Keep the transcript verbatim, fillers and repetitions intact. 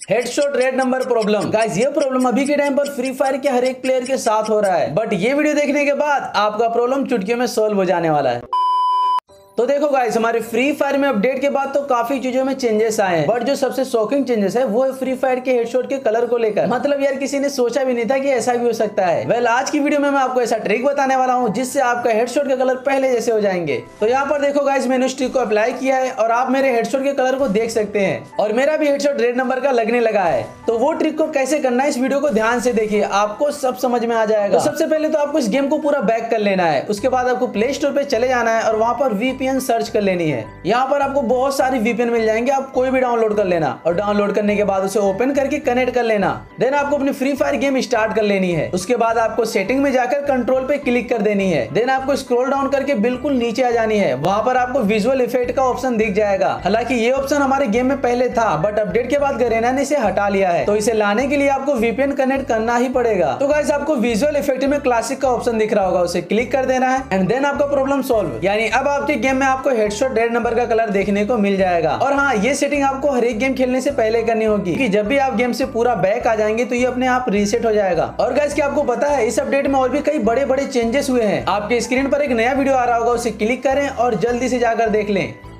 Headshot red number problem. Guys ये problem अभी के टाइम पर फ्री फायर के हर एक प्लेयर के साथ हो रहा है, बट ये वीडियो देखने के बाद आपका प्रॉब्लम चुटकियों में सॉल्व हो जाने वाला है। तो देखो गाइस, हमारे फ्री फायर में अपडेट के बाद तो काफी चीजों में चेंजेस आए हैं, बट जो सबसे शॉकिंग चेंजेस है वो है फ्री फायर के हेडशॉट के कलर को लेकर। मतलब यार किसी ने सोचा भी नहीं था कि ऐसा भी हो सकता है। वेल आज की वीडियो में मैं आपको ऐसा ट्रिक बताने वाला हूँ जिससे आपका हेडशॉट के कलर पहले जैसे हो जाएंगे। तो यहाँ पर देखो गाइस, मैंने उस ट्रिक को अप्लाई किया है और आप मेरे हेडशॉट के कलर को देख सकते हैं और मेरा भी हेडशॉट रेड नंबर का लगने लगा है। तो वो ट्रिक को कैसे करना है इस वीडियो को ध्यान से देखिए, आपको सब समझ में आ जाएगा। तो सबसे पहले तो आपको इस गेम को पूरा बैक कर लेना है, उसके बाद आपको प्ले स्टोर पे चले जाना है और वहां पर वीपीएन सर्च कर लेनी है। यहाँ पर आपको बहुत सारी वीपीएन मिल जाएंगे, आप कोई भी डाउनलोड कर लेना और डाउनलोड करने के बाद उसे ओपन करके कनेक्ट कर लेना। देन आपको अपनी फ्री फायर गेम स्टार्ट कर लेनी है। उसके बाद आपको सेटिंग में जाकर कंट्रोल पे क्लिक कर देनी है। देन आपको स्क्रॉल डाउन करके बिल्कुल नीचे आ जानी है, वहां पर आपको विजुअल इफेक्ट का ऑप्शन दिख जाएगा। हालांकि ये ऑप्शन हमारे गेम में पहले था, बट अपडेट के बाद गरेना ने इसे हटा लिया है, तो इसे लाने के लिए आपको वीपीएन कनेक्ट करना ही पड़ेगा। तो गाइस आपको विजुअल इफेक्ट में क्लासिक का ऑप्शन दिख रहा होगा, उसे क्लिक कर देना है एंड देन आपका प्रॉब्लम सॉल्व। यानी अब आपके गेम में आपको हेडशॉट रेड नंबर का कलर देखने को मिल जाएगा। और हाँ, ये सेटिंग आपको हर एक गेम खेलने से पहले करनी होगी, कि जब भी आप गेम से पूरा बैक आ जाएंगे तो ये अपने आप रीसेट हो जाएगा। और गाइस क्या आपको पता है, इस अपडेट में और भी कई बड़े बड़े चेंजेस हुए हैं। आपके स्क्रीन पर एक नया वीडियो आ रहा होगा, उसे क्लिक करें और जल्दी से जाकर देख लें।